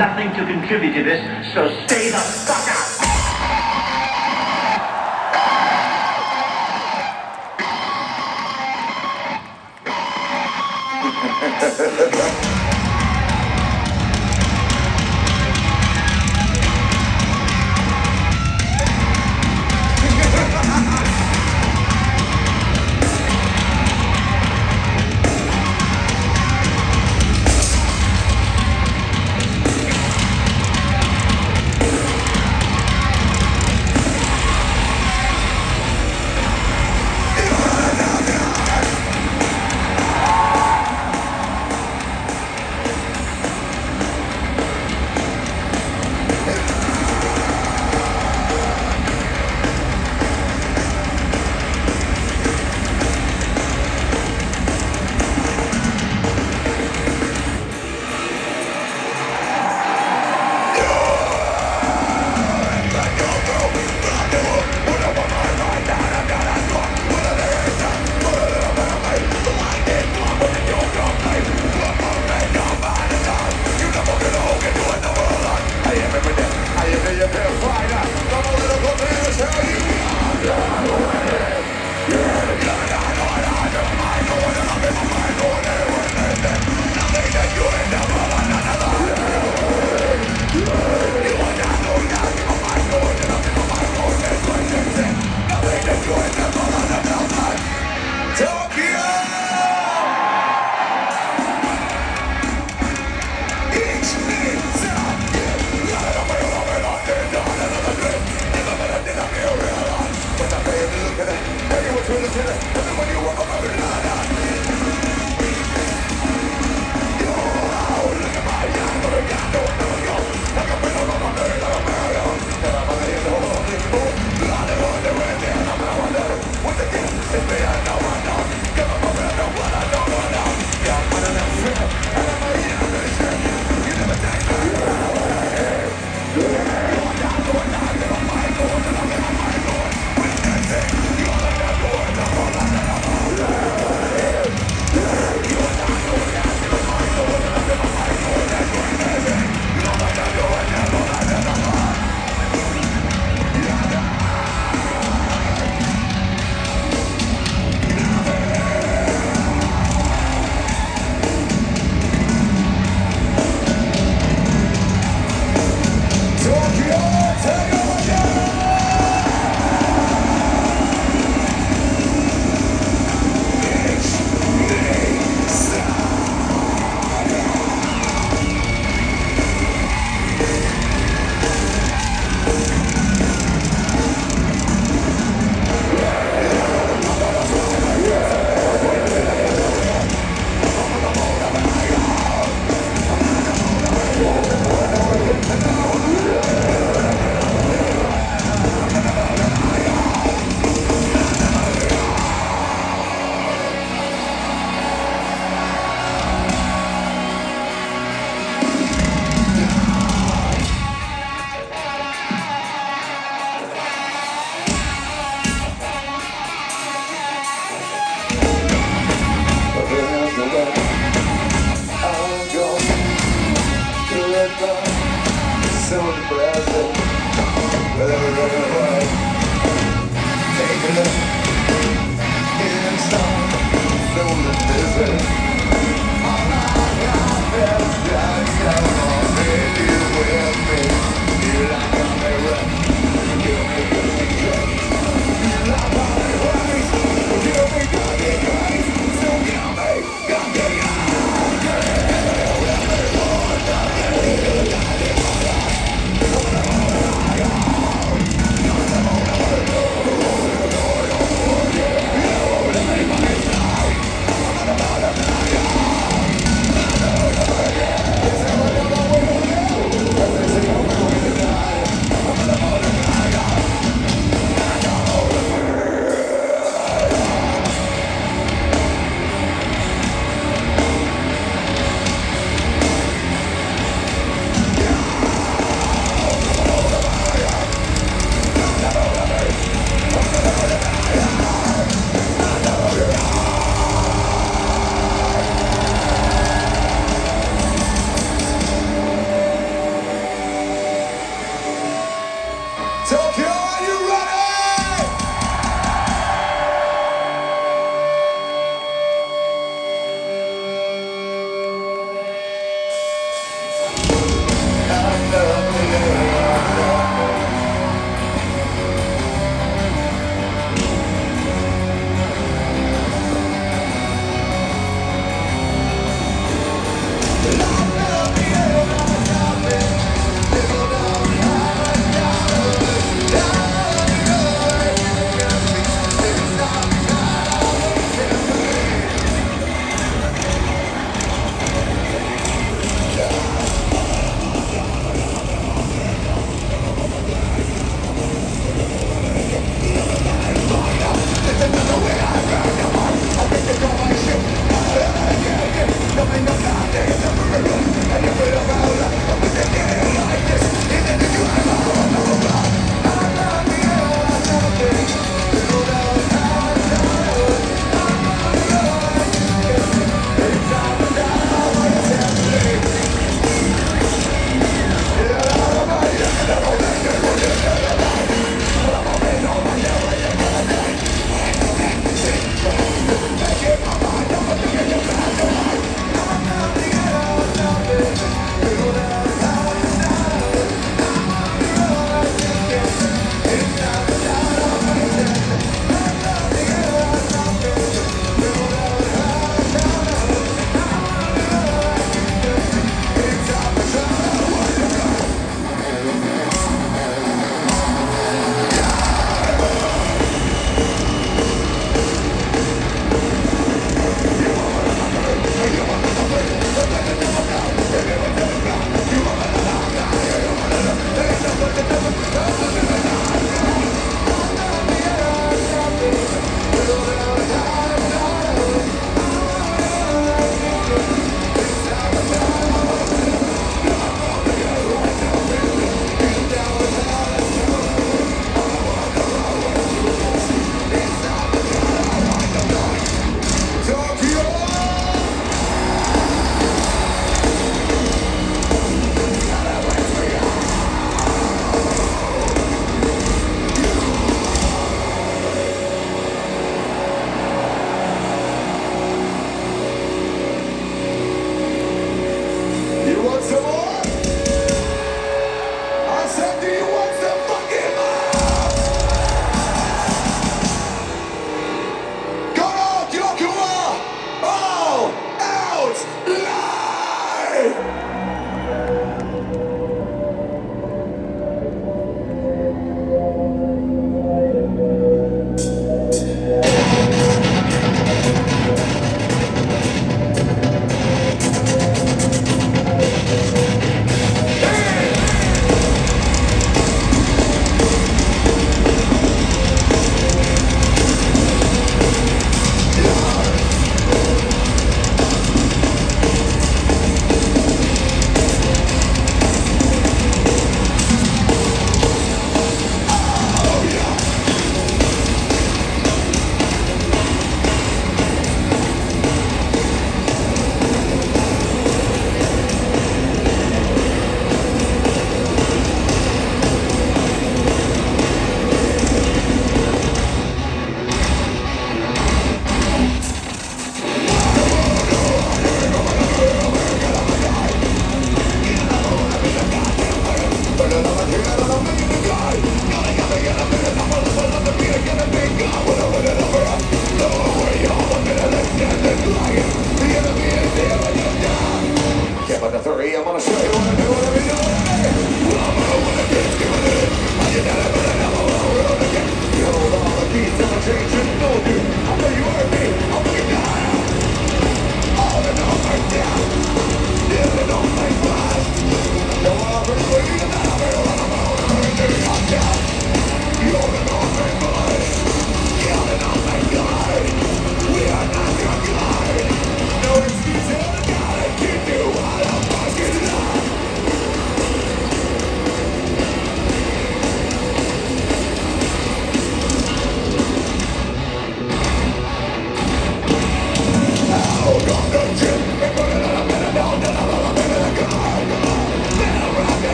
nothing to contribute to this, so stay the fuck out.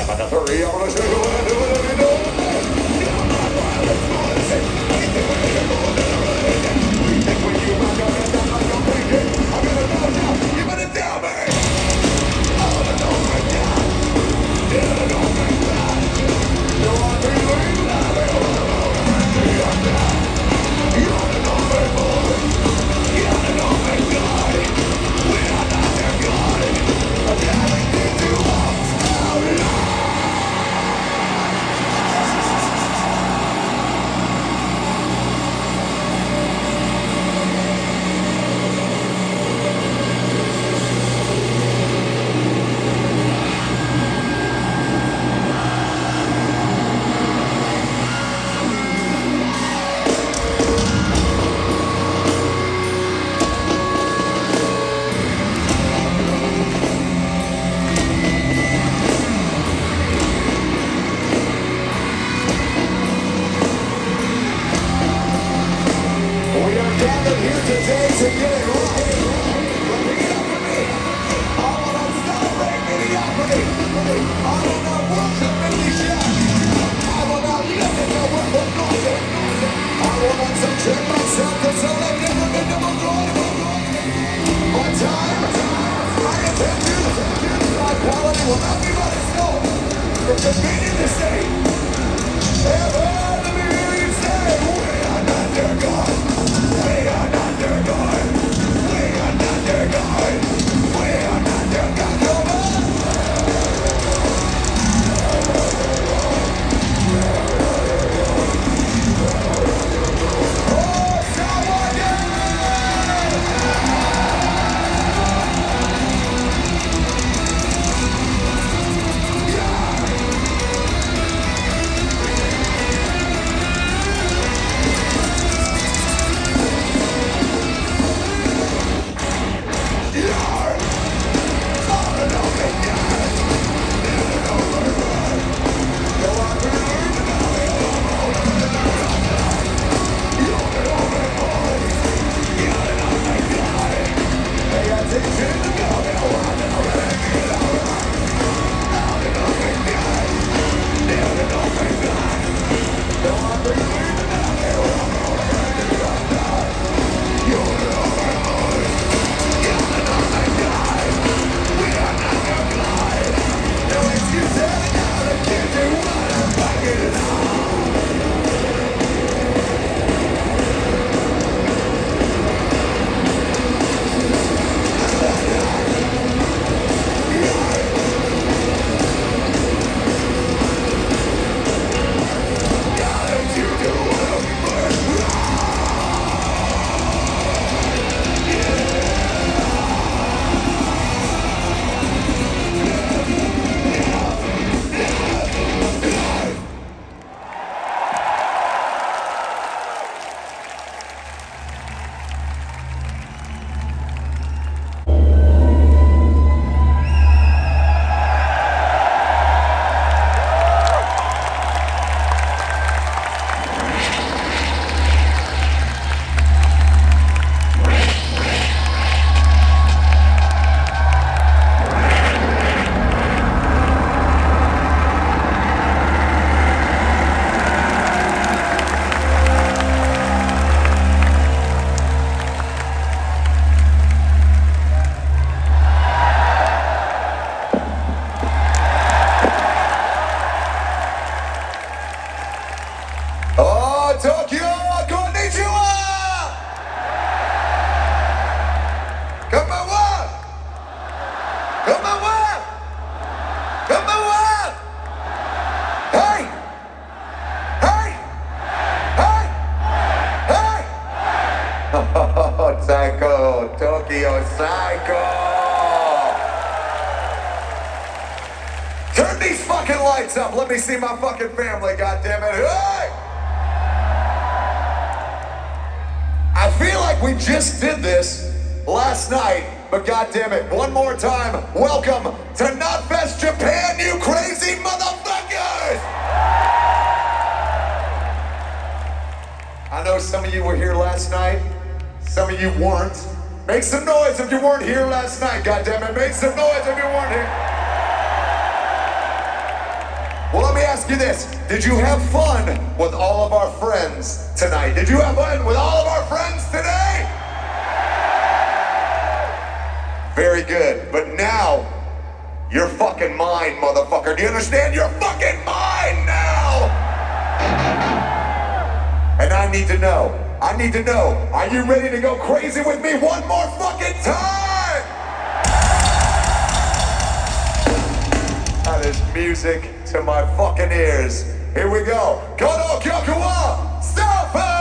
Up. Let me see my fucking family, goddammit. Hey! I feel like we just did this last night, but goddammit, one more time, welcome to Knotfest Japan, you crazy motherfuckers! I know some of you were here last night, some of you weren't. Make some noise if you weren't here last night, goddammit. Make some noise if you weren't here. you this. Did you have fun with all of our friends tonight? Did you have fun with all of our friends today? Very good. But now, you're fucking mine, motherfucker. Do you understand? You're fucking mine now! And I need to know. Are you ready to go crazy with me one more fucking time? That is music to my fucking ears. Here we go. Kono Kyoku wa Stop!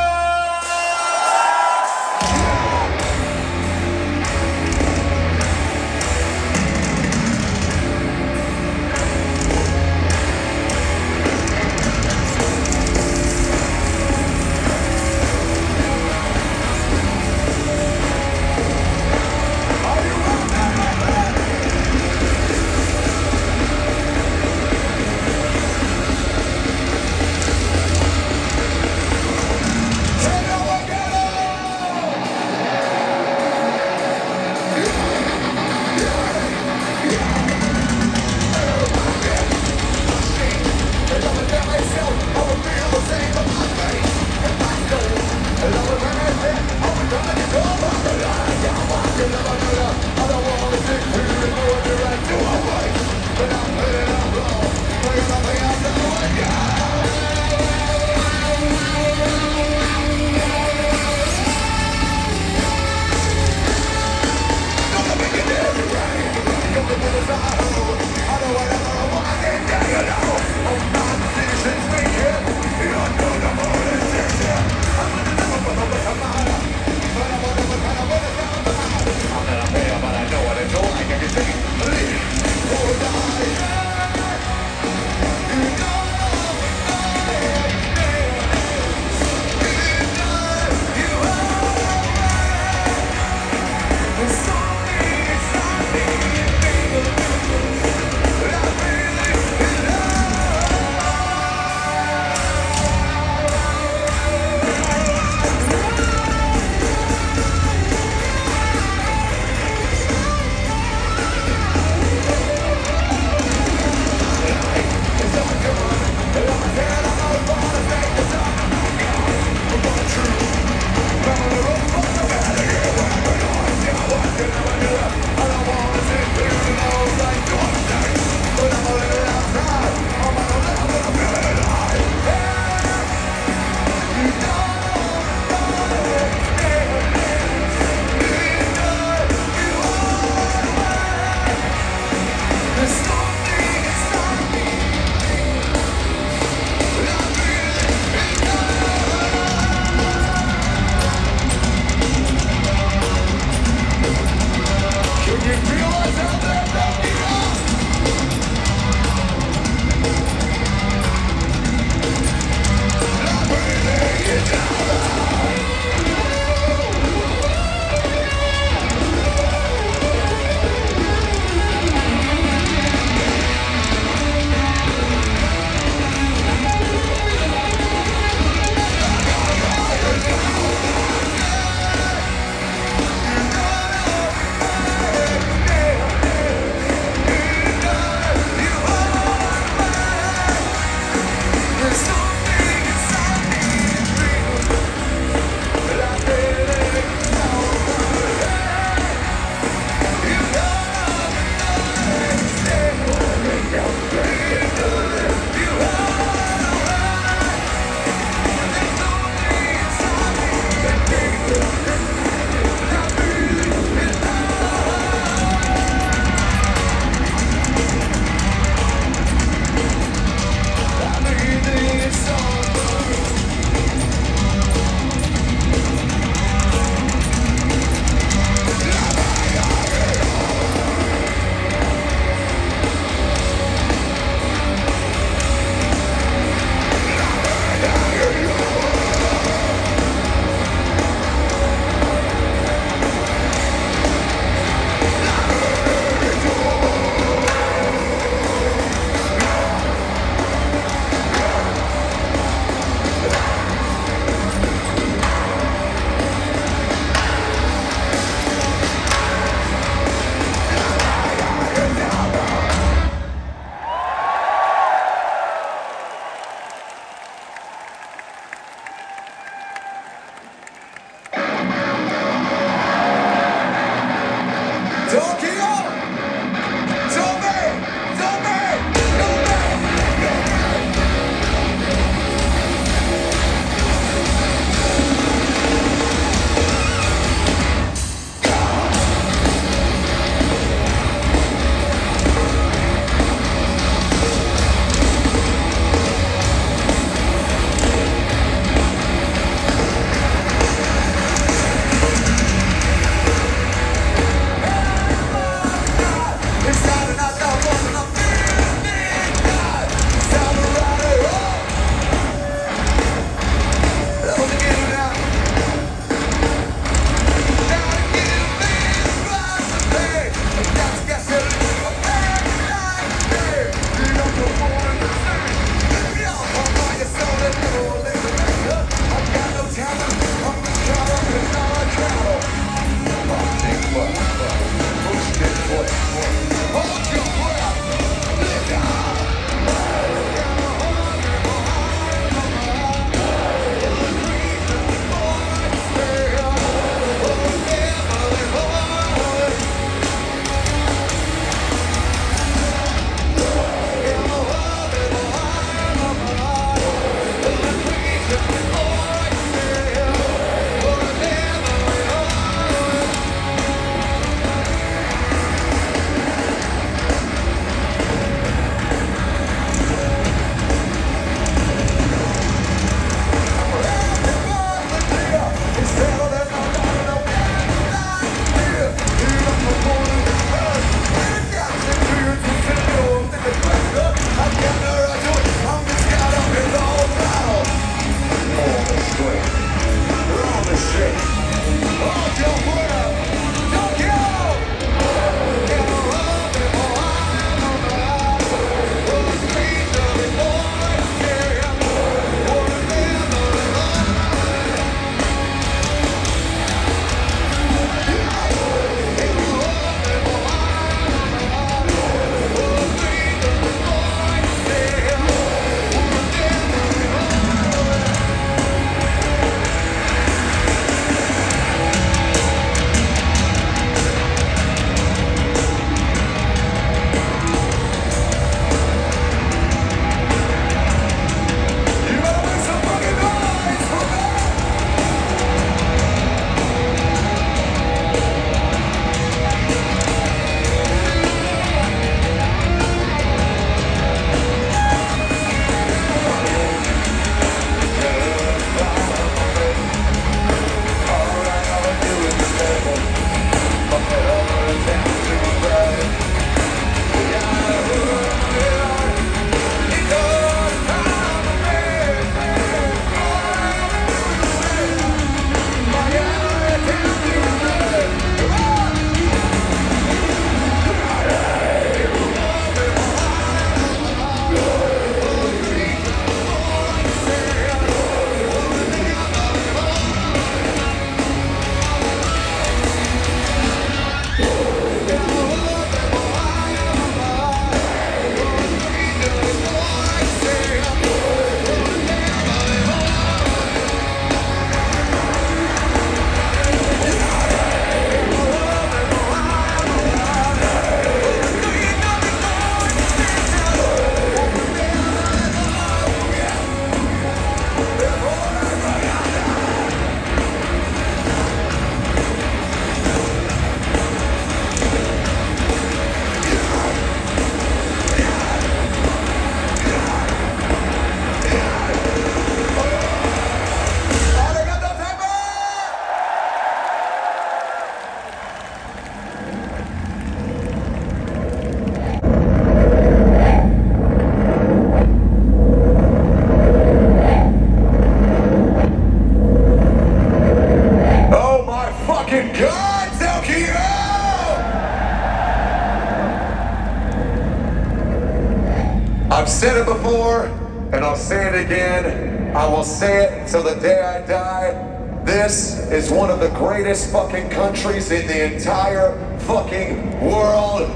said it before, and I'll say it again. I will say it till the day I die. This is one of the greatest fucking countries in the entire fucking world.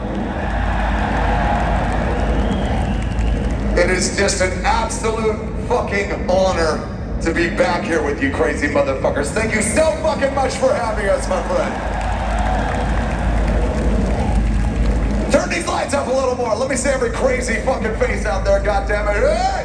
It is just an absolute fucking honor to be back here with you crazy motherfuckers. Thank you so fucking much for having us, my friend. Turn these lights up a little more. Let me see every crazy fucking face out there, goddammit. Hey!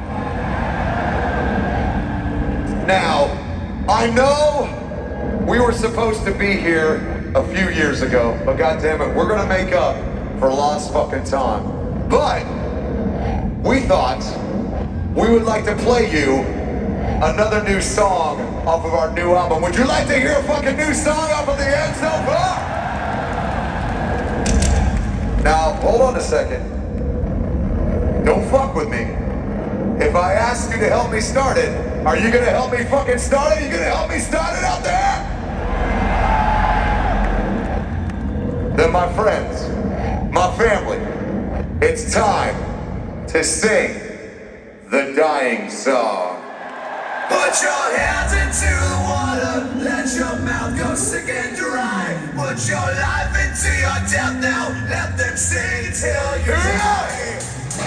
Now, I know we were supposed to be here a few years ago, but goddammit, we're gonna make up for lost fucking time. But we thought we would like to play you another new song off of our new album. Would you like to hear a fucking new song off of the end so far? Now, hold on a second. Don't fuck with me. If I ask you to help me start it, are you gonna help me fucking start it? Are you gonna help me start it out there? Then my friends, my family, it's time to sing the dying song. Put your hands into the water, let your mouth go sick and dry. Put your life into your death now, let them sing till you die.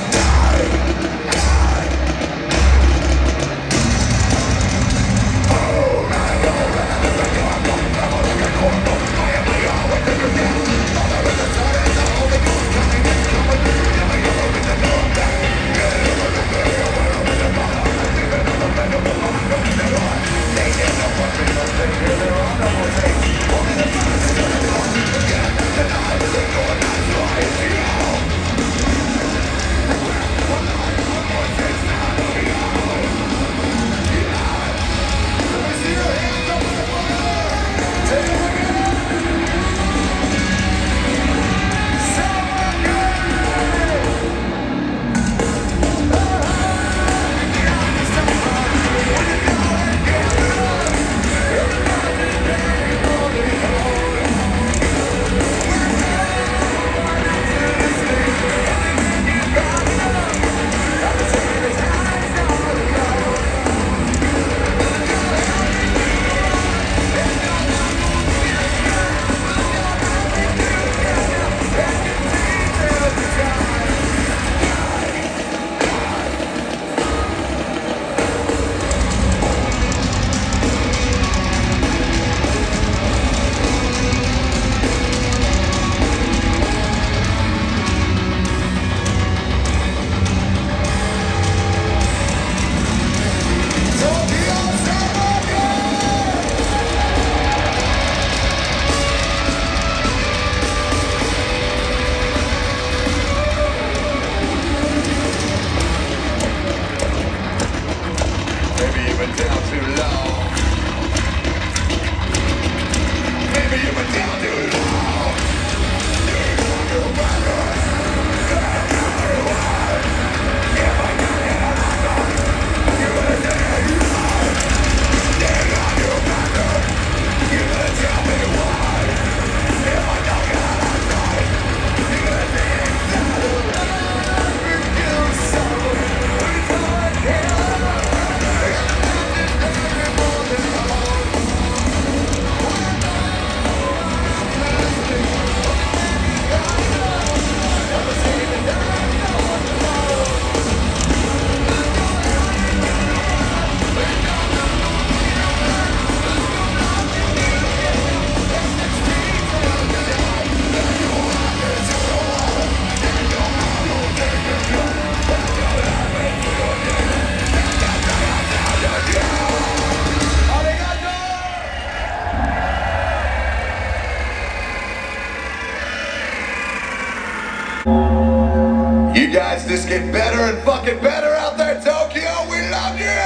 You guys just get better and fucking better out there, Tokyo. We love you.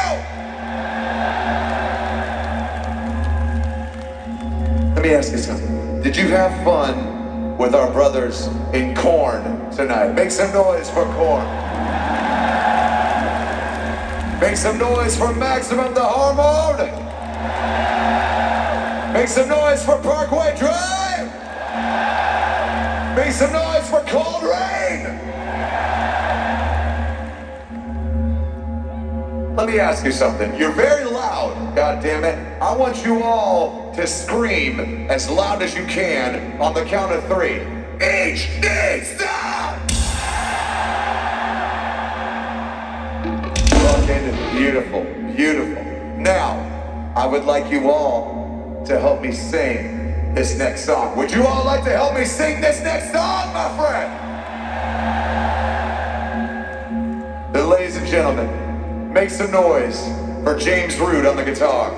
Let me ask you something. Did you have fun with our brothers in Korn tonight? Make some noise for Korn. Make some noise for Maximum the Hormone. Make some noise for Parkway Drive. Make some noise for Cold Rain. let me ask you something. You're very loud, God damn it. I want you all to scream as loud as you can on the count of 3. Each needs stop! Fucking beautiful, beautiful. Now, I would like you all to help me sing this next song. Would you all like to help me sing this next song, my friend? Then, ladies and gentlemen, make some noise for James Root on the guitar.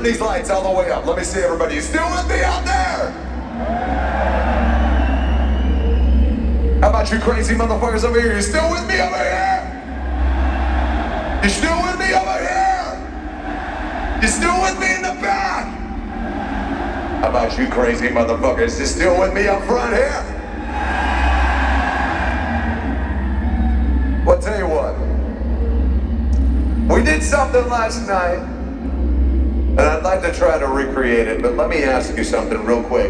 Turn these lights all the way up. Let me see everybody. You still with me out there? How about you crazy motherfuckers over here? You still with me over here? You still with me over here? You still with me in the back? How about you crazy motherfuckers? You still with me up front here? Well, I'll tell you what. We did something last night, and I'd like to try to recreate it, but let me ask you something real quick.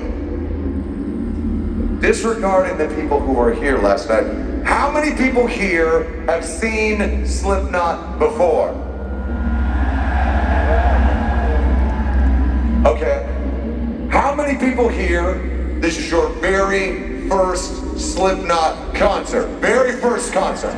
Disregarding the people who were here last night, how many people here have seen Slipknot before? Okay. How many people here, this is your very first Slipknot concert? Very first concert.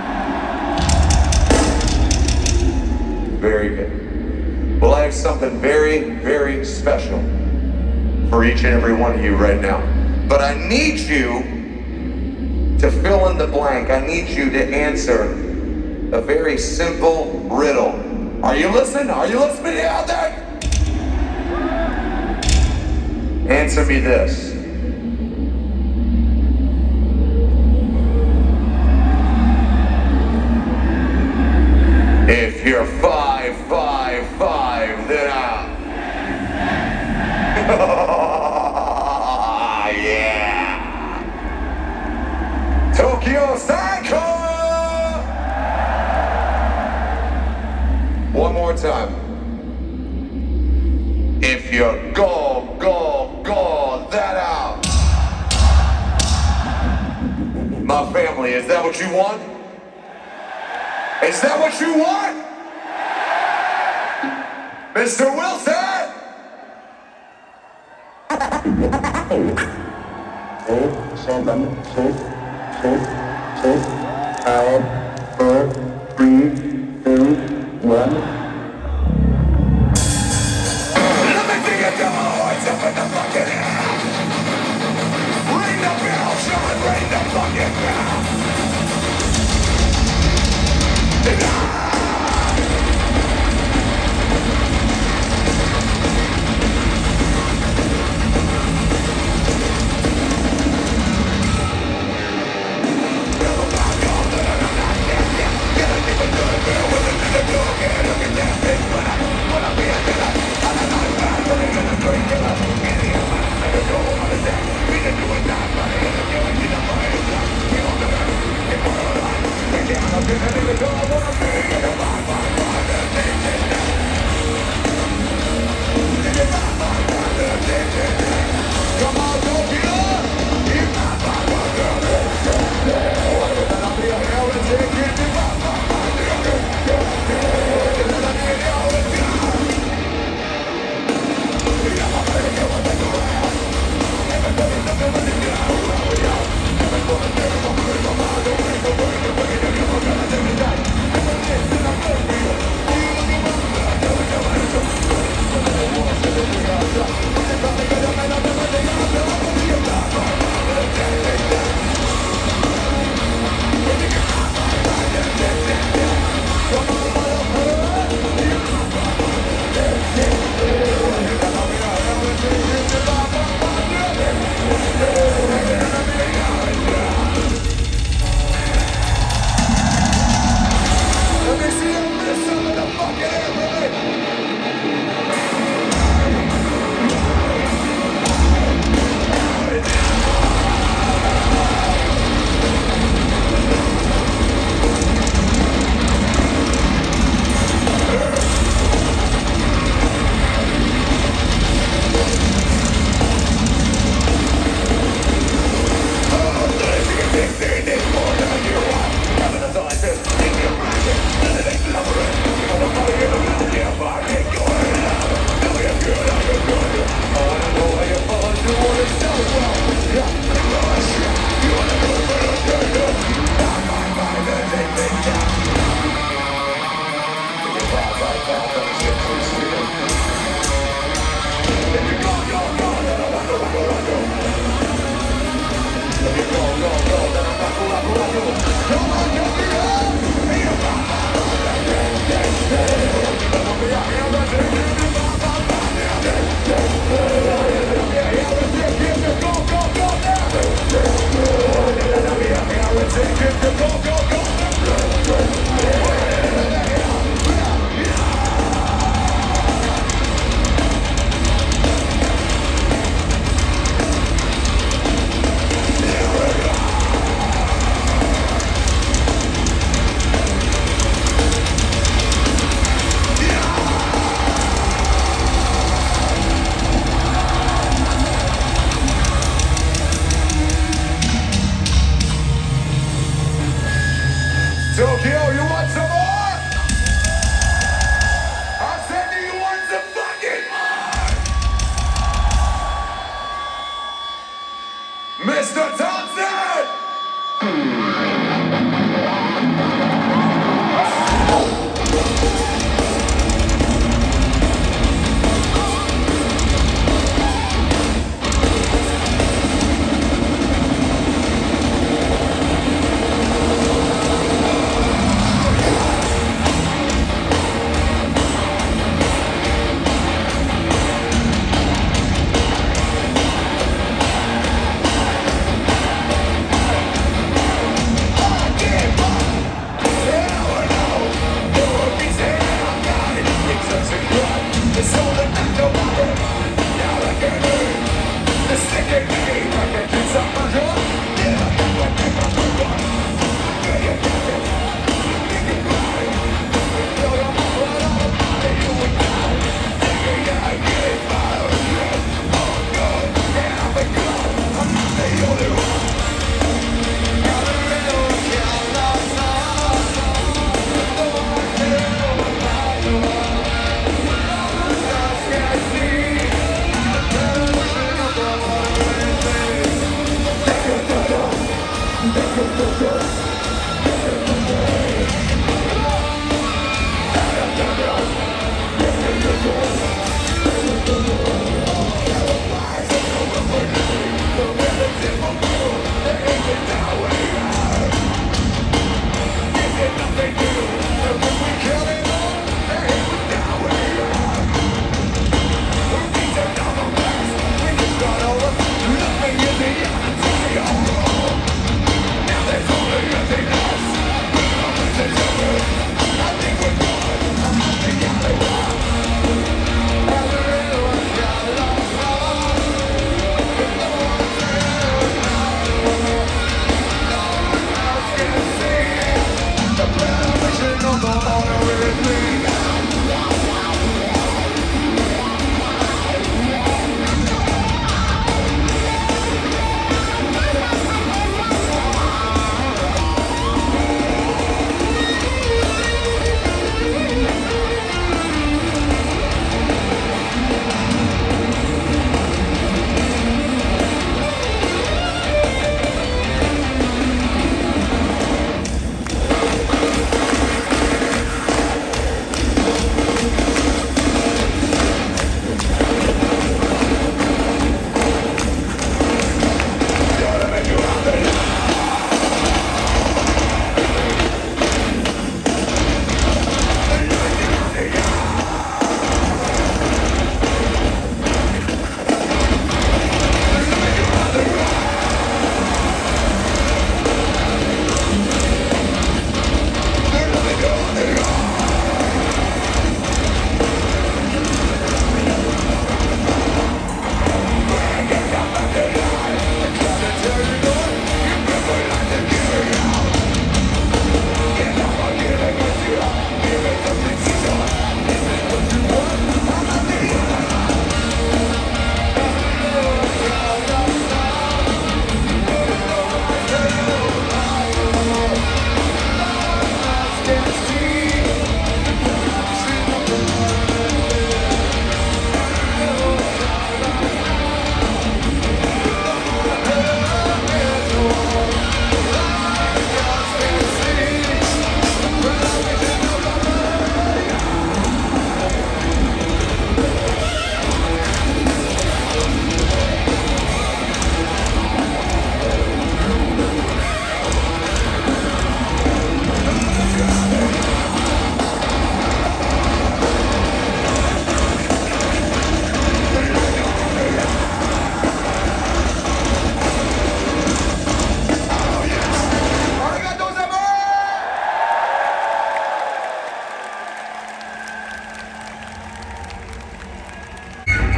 Very good. Well, I have something very, very special for each and every one of you right now. But I need you to fill in the blank. I need you to answer a very simple riddle. Are you listening? Are you listening out there? Answer me this. If you're 5'5", then yeah. Tokyo Psycho! One more time. If you're go that out. My family, is that what you want? Is that what you want? Mr. Wilson! Seven, 6, 5, 4, 3, 2, 1. Let me see you come on, up in the fucking house. Ring the bell, Sean, ring the fucking bell.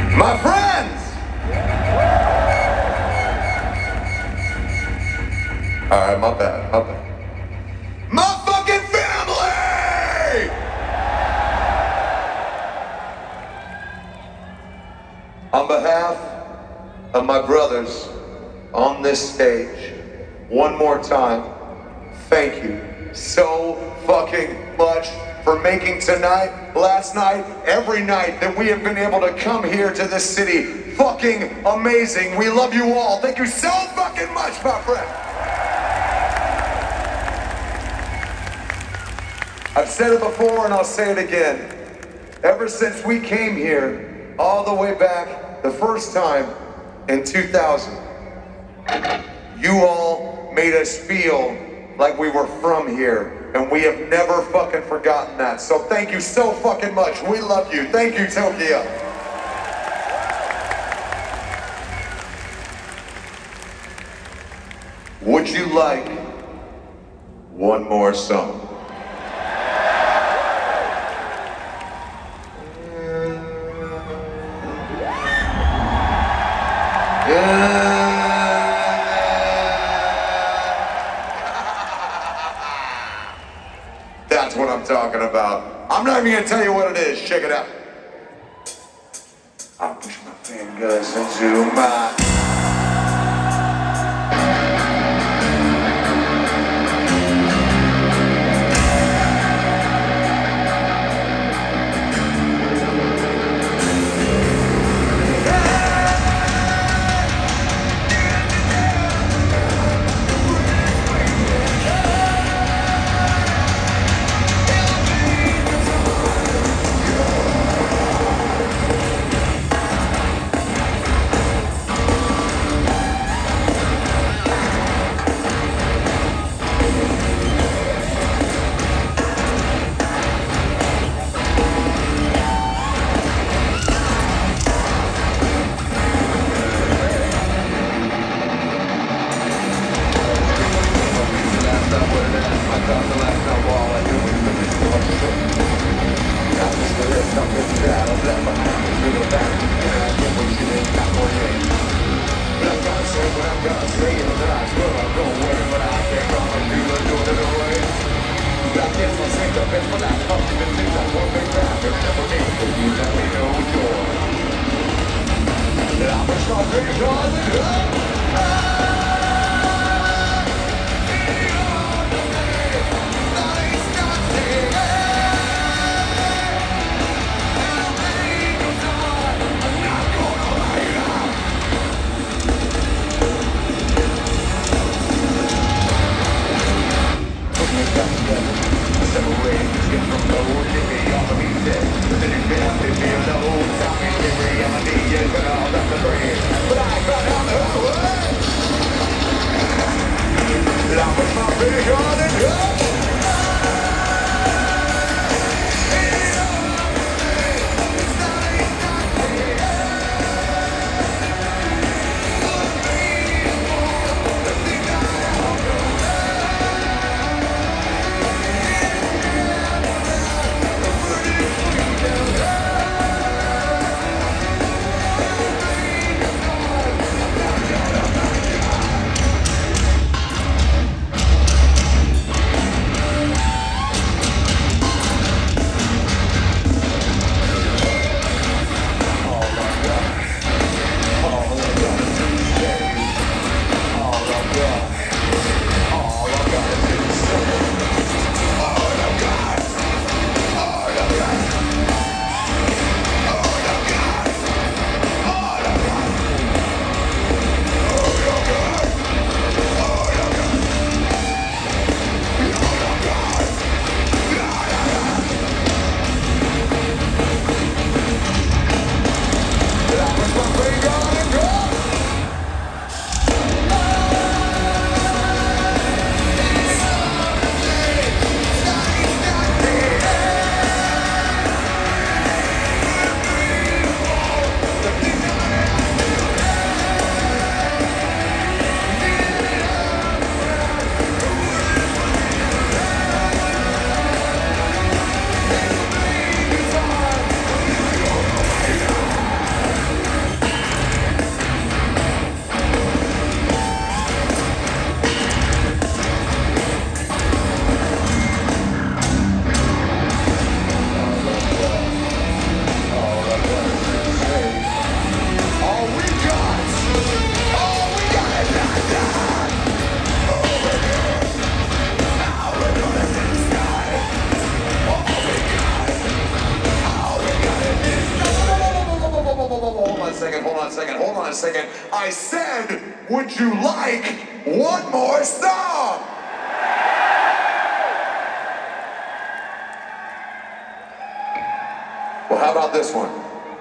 My friends! Alright, my bad. My fucking family! On behalf of my brothers on this stage, one more time, thank you so fucking much for making tonight, last night, every night that we have been able to come here to this city fucking amazing. We love you all. Thank you so fucking much, my friend. I've said it before and I'll say it again. Ever since we came here, all the way back the first time in 2000, you all made us feel like we were from here. And we have never fucking forgotten that. So thank you so fucking much. We love you. Thank you, Tokyo. Would you like one more song? That's what I'm talking about. I'm not even gonna tell you what it is. Check it out. I'll push my fingers into my... But I found out a second. I said, would you like one more song? Well, how about this one?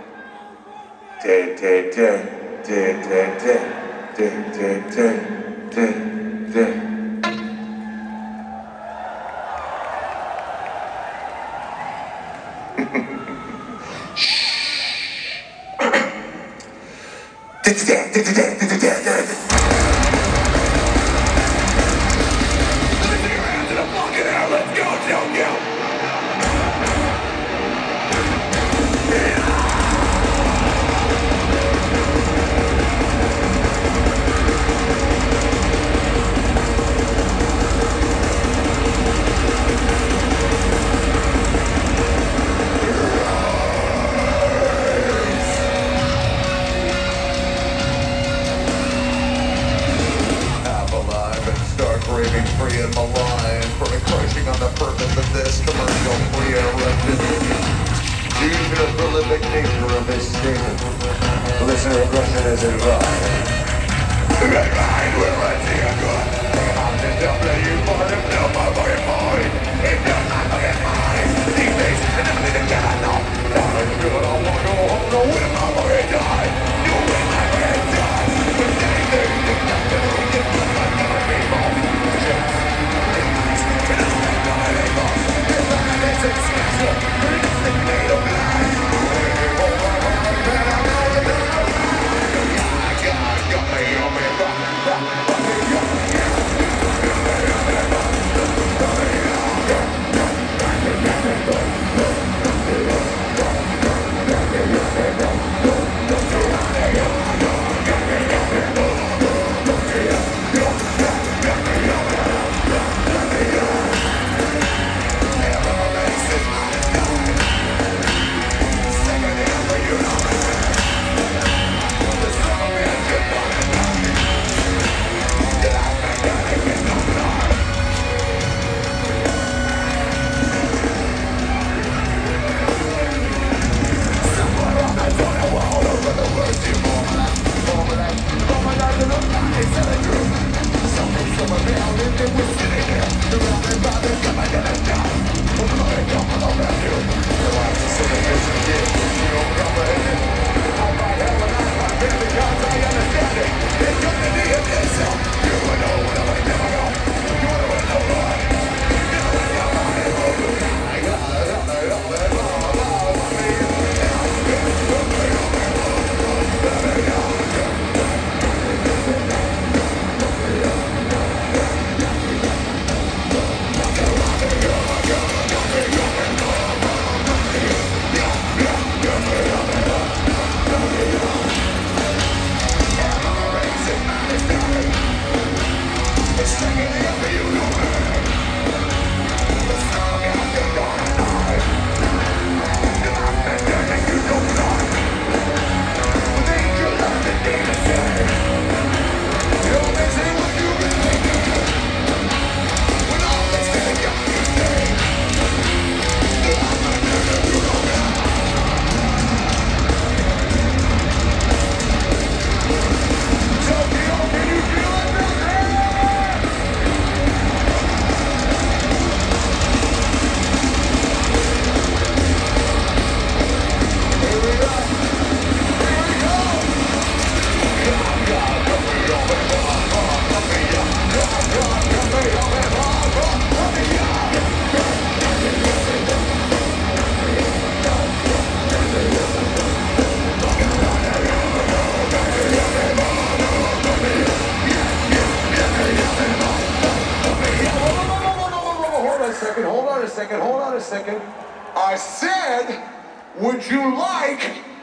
I said, would you like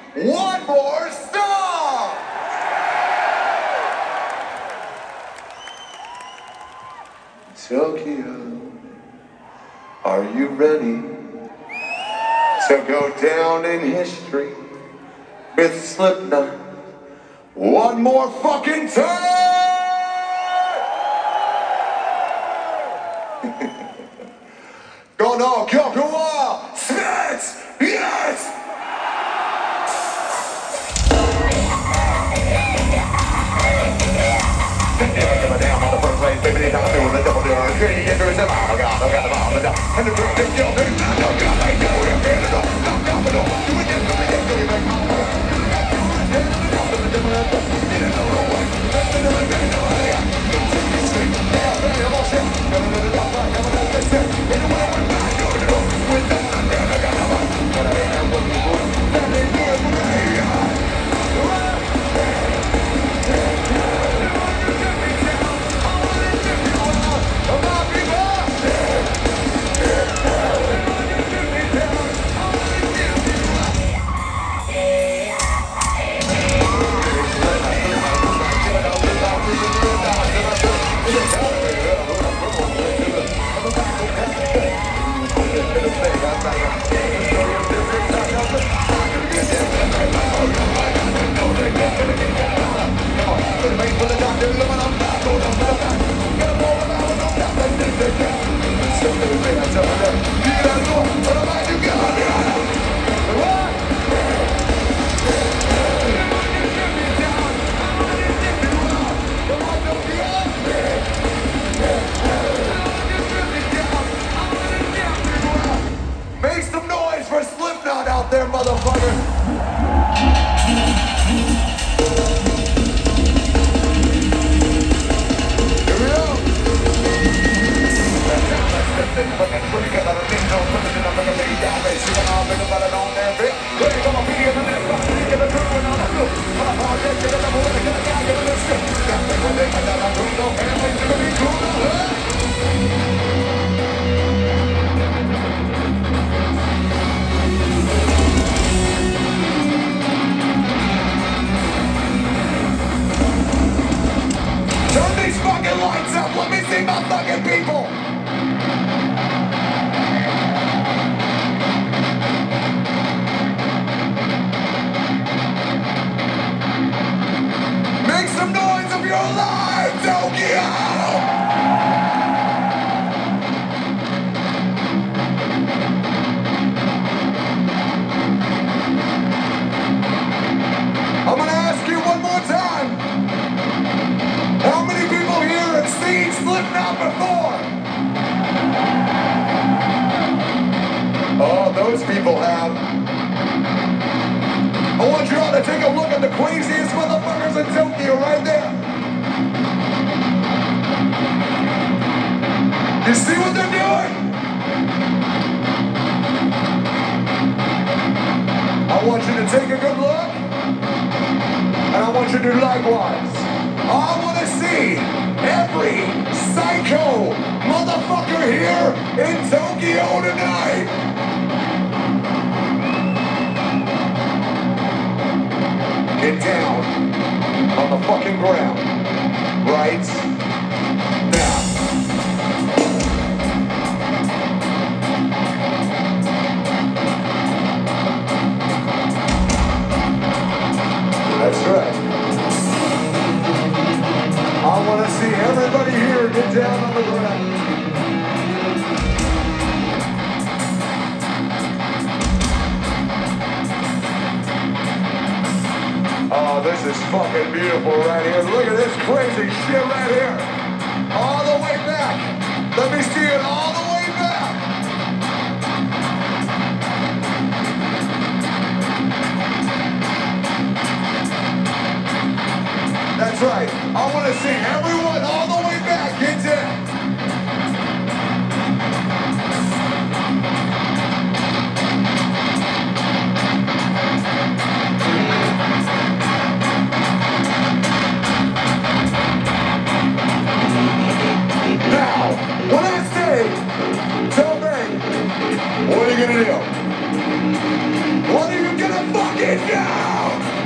one more song? Tokyo, are you ready to go down in history with Slipknot one more fucking time? Go, Spits! Yes! Make some noise for Slipknot out there, motherfucker! Turn these fucking lights up, let me see my fucking people! Make some noise of your life, Tokyo! I'm gonna ask you one more time. How many people here have seen Slipknot before? Oh, those people have. I want you all to take a look at the craziest motherfuckers in Tokyo right there. You see what they're doing? I want you to take a good look, and I want you to do likewise. I want to see every psycho motherfucker here in Tokyo tonight. Get down on the fucking ground right now. That's right. I want to see everybody here get down on the ground. Oh, this is fucking beautiful right here. Look at this crazy shit right here. All the way back. Let me see it all the way back. That's right. I want to see everyone all the way back. Get down. Now, when I say, tell me, what are you gonna do? What are you gonna fucking do?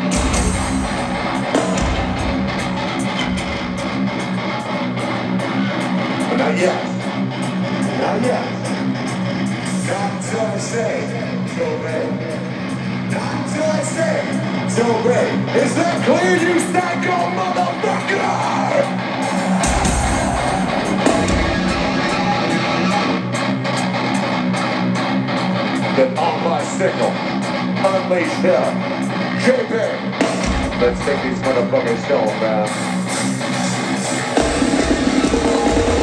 Not yet. Not yet. Not until I say, tell me. Not until I say, tell me. Is that clear, you psycho motherfucker? Get on my signal. Unleash hell. JP. Let's take these motherfuckers home, man.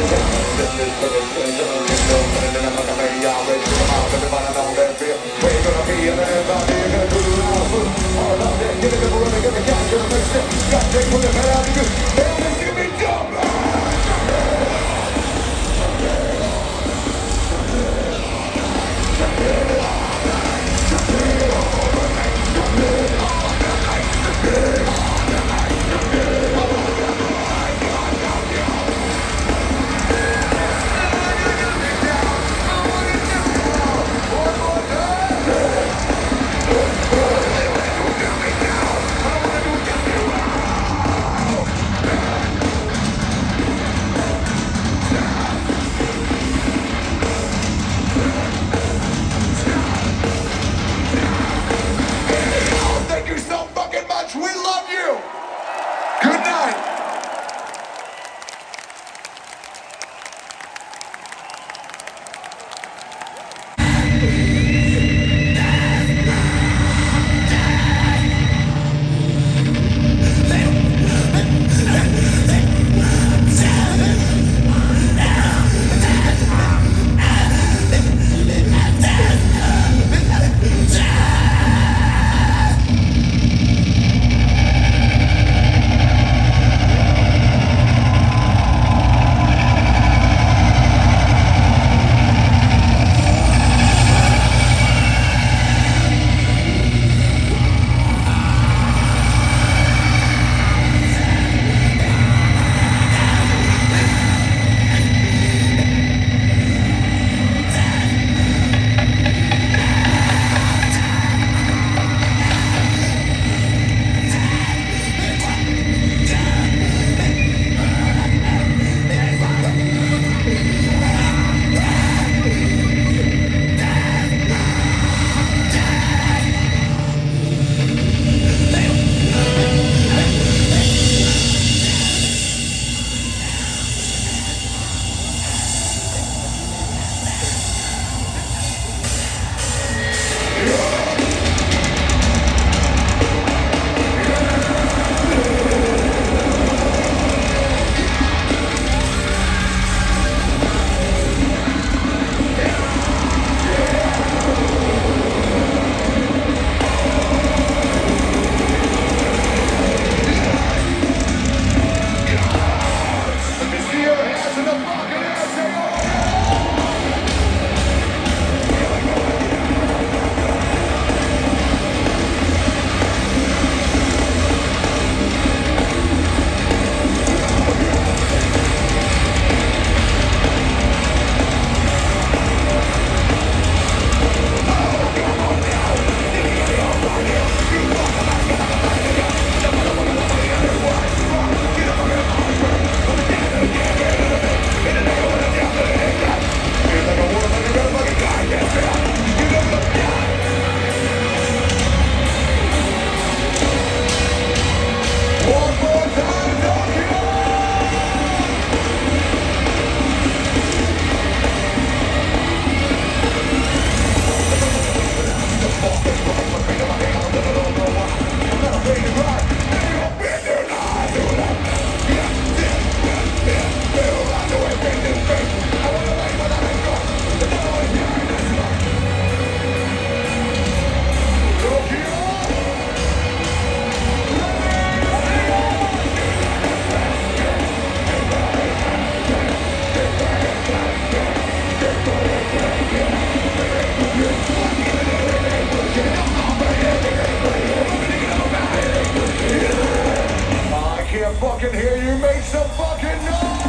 fucking hear you, make some fucking noise!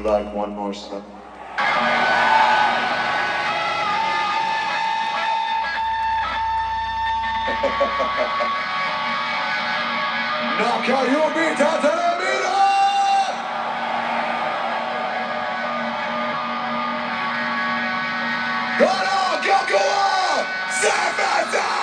like one more song? Knock out your beat, Tatamina! Go on, go on! Seven!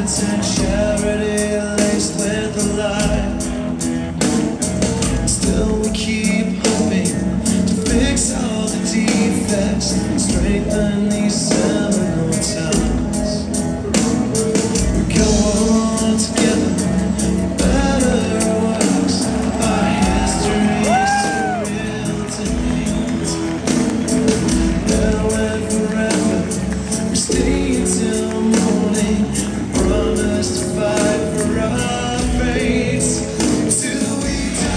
and charity laced with a lie. Still we keep hoping to fix all the defects and strengthen these seminal towns. We go on together, better or worse. Our history's too real to hate. Now and forever, we stay until morning. We promise to fight for our fates till we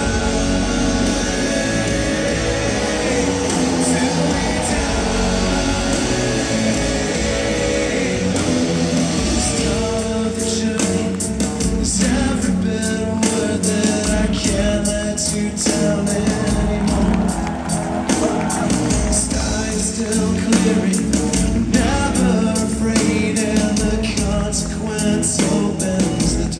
you down anymore. The sky is still clearing.